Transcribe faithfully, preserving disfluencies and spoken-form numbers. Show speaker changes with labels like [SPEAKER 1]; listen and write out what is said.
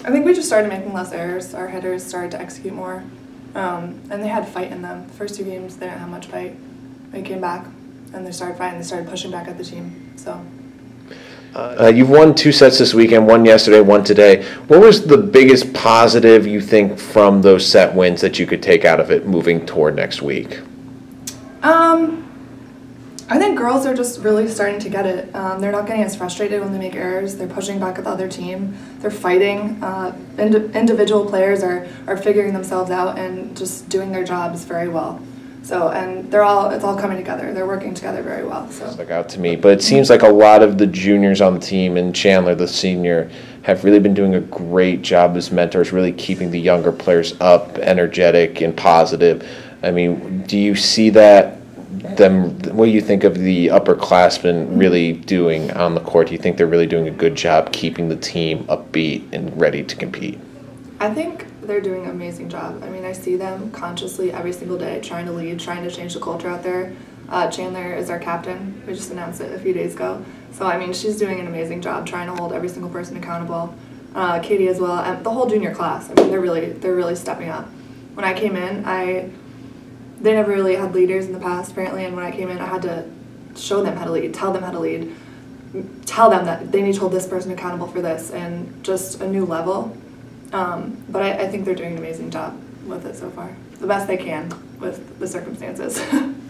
[SPEAKER 1] I think we just started making less errors. Our hitters started to execute more, um, and they had fight in them. The first two games, they didn't have much fight. They came back, and they started fighting. They started pushing back at the team. So.
[SPEAKER 2] Uh, you've won two sets this weekend, one yesterday, one today. What was the biggest positive you think from those set wins that you could take out of it moving toward next week?
[SPEAKER 1] Um, I think girls are just really starting to get it. Um, they're not getting as frustrated when they make errors. They're pushing back at the other team. They're fighting. Uh, ind- individual players are, are figuring themselves out and just doing their jobs very well. So, and they're all, it's all coming together. They're working together very well. So.
[SPEAKER 2] Stuck out to me. But it seems like a lot of the juniors on the team, and Chandler, the senior, have really been doing a great job as mentors, really keeping the younger players up, energetic and positive. I mean, do you see that, them, what do you think of the upperclassmen really doing on the court? Do you think they're really doing a good job keeping the team upbeat and ready to compete?
[SPEAKER 1] I think they're doing an amazing job. I mean, I see them consciously every single day trying to lead, trying to change the culture out there. Uh, Chandler is our captain. We just announced it a few days ago. So, I mean, she's doing an amazing job trying to hold every single person accountable. Uh, Katie as well, and the whole junior class. I mean, they're really, they're really stepping up. When I came in, I, they never really had leaders in the past, apparently, and when I came in, I had to show them how to lead, tell them how to lead, tell them that they need to hold this person accountable for this, and just a new level. Um, but I, I think they're doing an amazing job with it so far. The best they can with the circumstances.